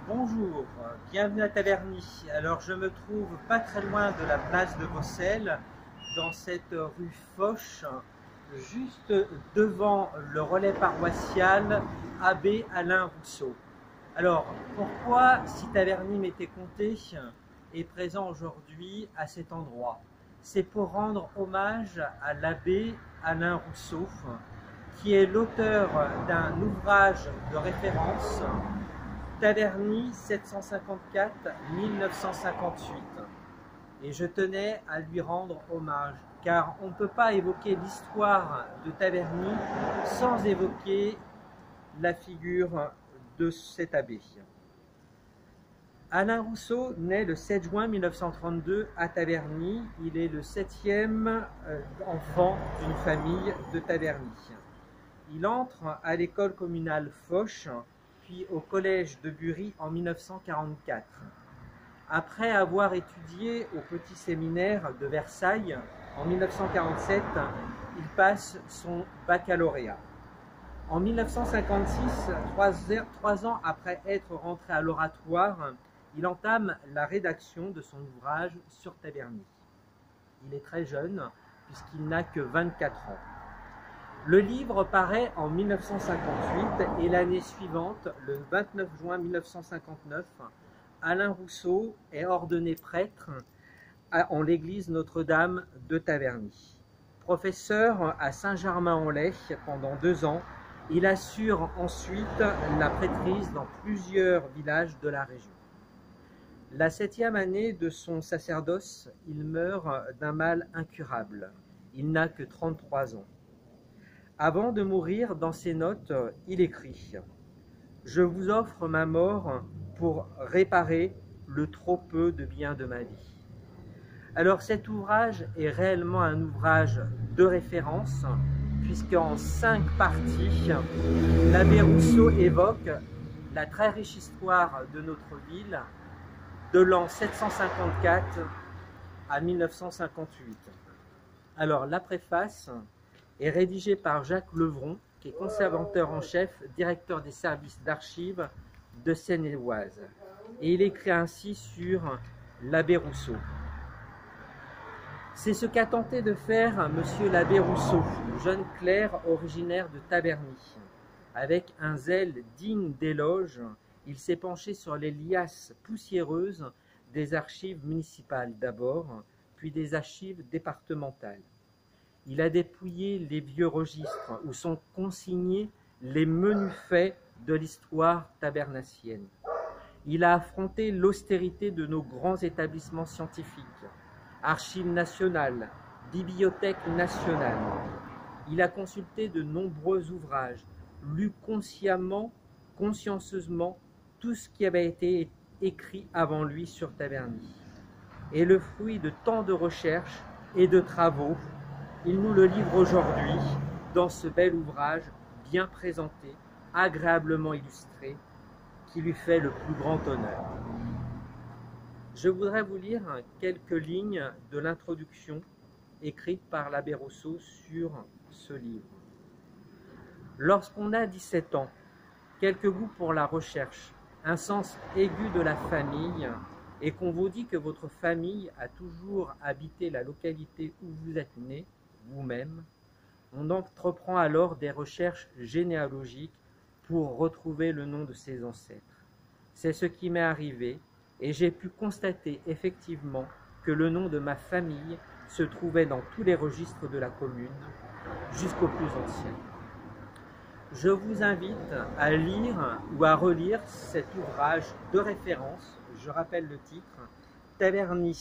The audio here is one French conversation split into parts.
Bonjour, bienvenue à Taverny. Alors je me trouve pas très loin de la place de Vaucelles, dans cette rue Foch, juste devant le relais paroissial Abbé Alain Rousseau. Alors pourquoi, si Taverny m'était compté, est présent aujourd'hui à cet endroit? C'est pour rendre hommage à l'abbé Alain Rousseau, qui est l'auteur d'un ouvrage de référence, Taverny 754-1958. Et je tenais à lui rendre hommage, car on ne peut pas évoquer l'histoire de Taverny sans évoquer la figure de cet abbé. Alain Rousseau naît le 7 juin 1932 à Taverny. Il est le 7e enfant d'une famille de Taverny. Il entre à l'école communale Foch, puis au collège de Bury en 1944. Après avoir étudié au petit séminaire de Versailles en 1947, il passe son baccalauréat. En 1956, 3 ans après être rentré à l'Oratoire, il entame la rédaction de son ouvrage sur Taverny. Il est très jeune puisqu'il n'a que 24 ans. Le livre paraît en 1958 et l'année suivante, le 29 juin 1959, Alain Rousseau est ordonné prêtre en l'église Notre-Dame de Taverny. Professeur à Saint-Germain-en-Laye pendant 2 ans, il assure ensuite la prêtrise dans plusieurs villages de la région. La 7e année de son sacerdoce, il meurt d'un mal incurable. Il n'a que 33 ans. Avant de mourir, dans ses notes, il écrit « Je vous offre ma mort pour réparer le trop peu de bien de ma vie ». Alors cet ouvrage est réellement un ouvrage de référence, puisqu'en 5 parties, l'abbé Rousseau évoque la très riche histoire de notre ville, de l'an 754 à 1958. Alors la préface est rédigé par Jacques Levron, qui est conservateur en chef, directeur des services d'archives de Seine-et-Oise. Et il écrit ainsi sur l'abbé Rousseau. C'est ce qu'a tenté de faire monsieur l'abbé Rousseau, jeune clerc originaire de Taverny. Avec un zèle digne d'éloge, il s'est penché sur les liasses poussiéreuses des archives municipales d'abord, puis des archives départementales. Il a dépouillé les vieux registres où sont consignés les menus faits de l'histoire tabernacienne. Il a affronté l'austérité de nos grands établissements scientifiques, archives nationales, bibliothèques nationales. Il a consulté de nombreux ouvrages, lu consciemment, consciencieusement tout ce qui avait été écrit avant lui sur Taverny. Et le fruit de tant de recherches et de travaux, il nous le livre aujourd'hui dans ce bel ouvrage bien présenté, agréablement illustré, qui lui fait le plus grand honneur. Je voudrais vous lire quelques lignes de l'introduction écrite par l'abbé Rousseau sur ce livre. Lorsqu'on a 17 ans, quelques goûts pour la recherche, un sens aigu de la famille, et qu'on vous dit que votre famille a toujours habité la localité où vous êtes né, vous-même, on entreprend alors des recherches généalogiques pour retrouver le nom de ses ancêtres. C'est ce qui m'est arrivé et j'ai pu constater effectivement que le nom de ma famille se trouvait dans tous les registres de la commune, jusqu'au plus ancien. Je vous invite à lire ou à relire cet ouvrage de référence, je rappelle le titre, Taverny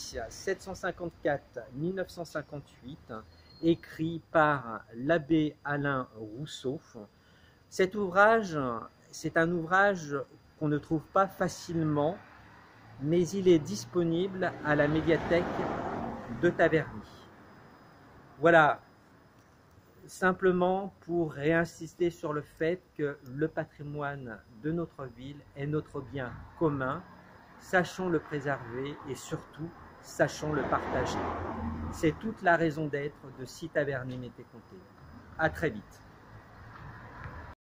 754-1958, écrit par l'abbé Alain Rousseau. Cet ouvrage, c'est un ouvrage qu'on ne trouve pas facilement, mais il est disponible à la médiathèque de Taverny. Voilà, simplement pour réinsister sur le fait que le patrimoine de notre ville est notre bien commun. Sachons le préserver et surtout, sachons le partager. C'est toute la raison d'être de Si Taverny m'était compté. À très vite.